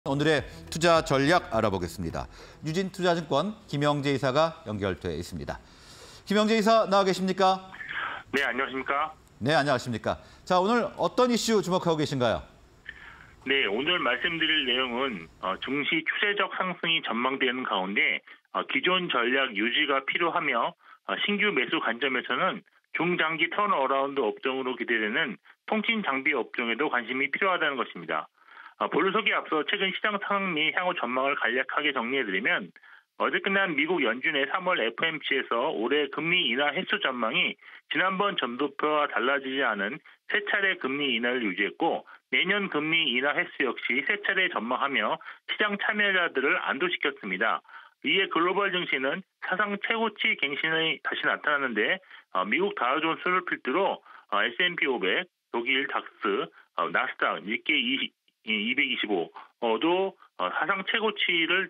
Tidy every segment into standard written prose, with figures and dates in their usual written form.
오늘의 투자 전략 알아보겠습니다. 유진투자증권 김영재 이사가 연결돼 있습니다. 김영재 이사 나와 계십니까? 네, 안녕하십니까? 네, 안녕하십니까? 자, 오늘 어떤 이슈 주목하고 계신가요? 네, 오늘 말씀드릴 내용은 증시 추세적 상승이 전망되는 가운데 기존 전략 유지가 필요하며 신규 매수 관점에서는 중장기 턴어라운드 업종으로 기대되는 통신 장비 업종에도 관심이 필요하다는 것입니다. 본소기에 앞서 최근 시장 상황 및 향후 전망을 간략하게 정리해드리면 어제 끝난 미국 연준의 3월 FOMC에서 올해 금리 인하 횟수 전망이 지난번 점도표와 달라지지 않은 세 차례 금리 인하를 유지했고 내년 금리 인하 횟수 역시 세 차례 전망하며 시장 참여자들을 안도시켰습니다. 이에 글로벌 증시는 사상 최고치 갱신이 다시 나타났는데 미국 다우존스를 필두로 S&P 500, 독일 닥스, 나스닥, 니케이 225도 사상 최고치를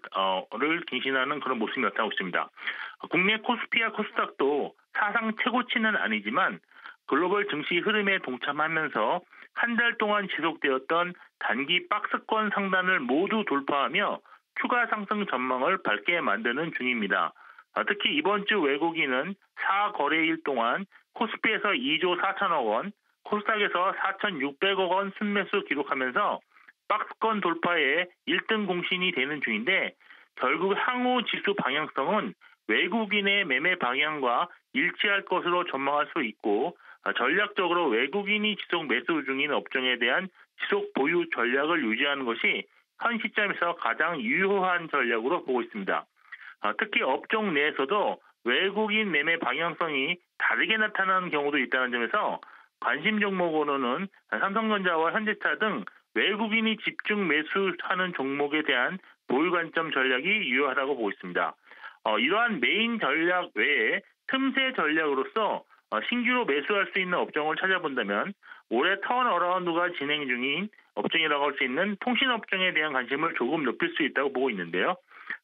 갱신하는 그런 모습이 나타나고 있습니다. 국내 코스피와 코스닥도 사상 최고치는 아니지만 글로벌 증시 흐름에 동참하면서 한 달 동안 지속되었던 단기 박스권 상단을 모두 돌파하며 추가 상승 전망을 밝게 만드는 중입니다. 특히 이번 주 외국인은 4거래일 동안 코스피에서 2조 4천억 원, 코스닥에서 4,600억 원 순매수 기록하면서 박스권 돌파에 1등 공신이 되는 중인데 결국 향후 지수 방향성은 외국인의 매매 방향과 일치할 것으로 전망할 수 있고 전략적으로 외국인이 지속 매수 중인 업종에 대한 지속 보유 전략을 유지하는 것이 현 시점에서 가장 유효한 전략으로 보고 있습니다. 특히 업종 내에서도 외국인 매매 방향성이 다르게 나타나는 경우도 있다는 점에서 관심 종목으로는 삼성전자와 현대차 등 외국인이 집중 매수하는 종목에 대한 보유 관점 전략이 유효하다고 보고 있습니다. 이러한 메인 전략 외에 틈새 전략으로서 신규로 매수할 수 있는 업종을 찾아본다면 올해 턴어라운드가 진행 중인 업종이라고 할 수 있는 통신업종에 대한 관심을 조금 높일 수 있다고 보고 있는데요.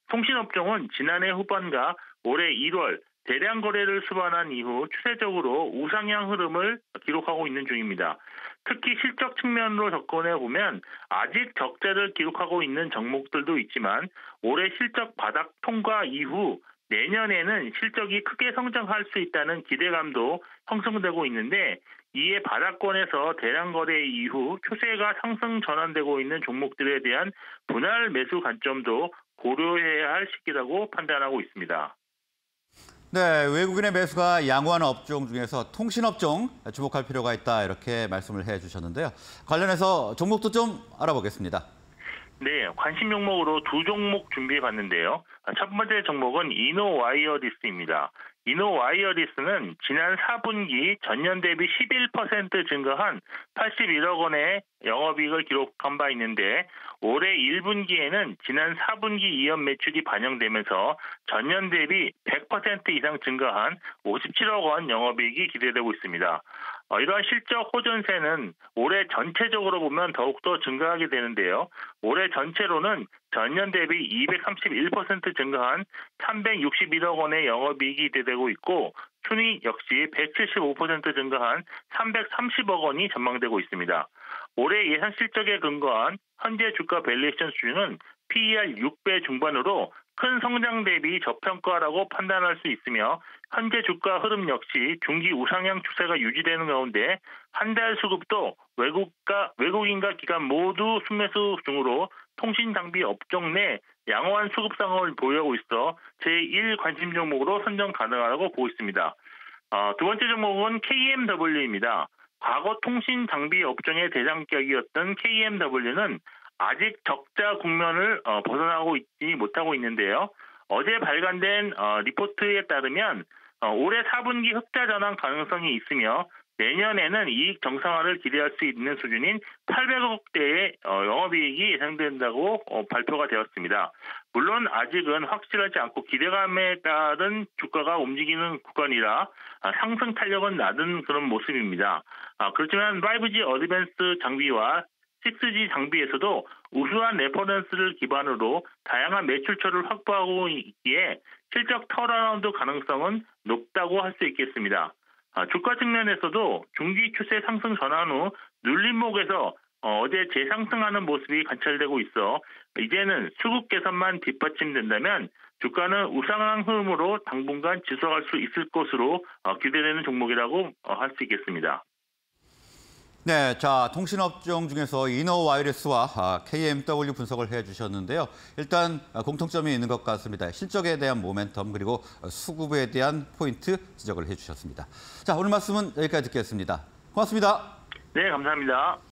통신업종은 지난해 후반과 올해 1월 대량 거래를 수반한 이후 추세적으로 우상향 흐름을 기록하고 있는 중입니다. 특히 실적 측면으로 접근해 보면 아직 적자를 기록하고 있는 종목들도 있지만 올해 실적 바닥 통과 이후 내년에는 실적이 크게 성장할 수 있다는 기대감도 형성되고 있는데 이에 바닥권에서 대량 거래 이후 추세가 상승 전환되고 있는 종목들에 대한 분할 매수 관점도 고려해야 할 시기라고 판단하고 있습니다. 네, 외국인의 매수가 양호한 업종 중에서 통신업종 주목할 필요가 있다 이렇게 말씀을 해주셨는데요. 관련해서 종목도 좀 알아보겠습니다. 네, 관심 종목으로 두 종목 준비해봤는데요. 첫 번째 종목은 이노와이어리스입니다. 이노와이어리스는 지난 4분기 전년 대비 11% 증가한 81억 원의 영업이익을 기록한 바 있는데 올해 1분기에는 지난 4분기 이연 매출이 반영되면서 전년 대비 100% 이상 증가한 57억 원 영업이익이 기대되고 있습니다. 이러한 실적 호전세는 올해 전체적으로 보면 더욱더 증가하게 되는데요. 올해 전체로는 전년 대비 231% 증가한 361억 원의 영업이익이 기대되고 있고 순이익 역시 175% 증가한 330억 원이 전망되고 있습니다. 올해 예상 실적에 근거한 현재 주가 밸류에이션 수준은 PER 6배 중반으로 큰 성장 대비 저평가라고 판단할 수 있으며 현재 주가 흐름 역시 중기 우상향 추세가 유지되는 가운데 한 달 수급도 외국인과 기관 모두 순매수 중으로 통신 장비 업종 내 양호한 수급 상황을 보유하고 있어 제1 관심 종목으로 선정 가능하다고 보고 있습니다. 두 번째 종목은 KMW입니다. 과거 통신 장비 업종의 대장격이었던 KMW는 아직 적자 국면을 벗어나고 있지 못하고 있는데요. 어제 발간된 리포트에 따르면 올해 4분기 흑자 전환 가능성이 있으며 내년에는 이익 정상화를 기대할 수 있는 수준인 800억대의 영업이익이 예상된다고 발표가 되었습니다. 물론 아직은 확실하지 않고 기대감에 따른 주가가 움직이는 구간이라 상승 탄력은 낮은 그런 모습입니다. 그렇지만 5G 어드밴스 장비와 6G 장비에서도 우수한 레퍼런스를 기반으로 다양한 매출처를 확보하고 있기에 실적 턴어라운드 가능성은 높다고 할 수 있겠습니다. 주가 측면에서도 중기 추세 상승 전환 후 눌림목에서 어제 재상승하는 모습이 관찰되고 있어 이제는 수급 개선만 뒷받침된다면 주가는 우상향 흐름으로 당분간 지속할 수 있을 것으로 기대되는 종목이라고 할 수 있겠습니다. 네, 자, 통신업종 중에서 이노와이러스와 KMW 분석을 해주셨는데요. 일단 공통점이 있는 것 같습니다. 실적에 대한 모멘텀 그리고 수급에 대한 포인트 지적을 해주셨습니다. 자, 오늘 말씀은 여기까지 듣겠습니다. 고맙습니다. 네, 감사합니다.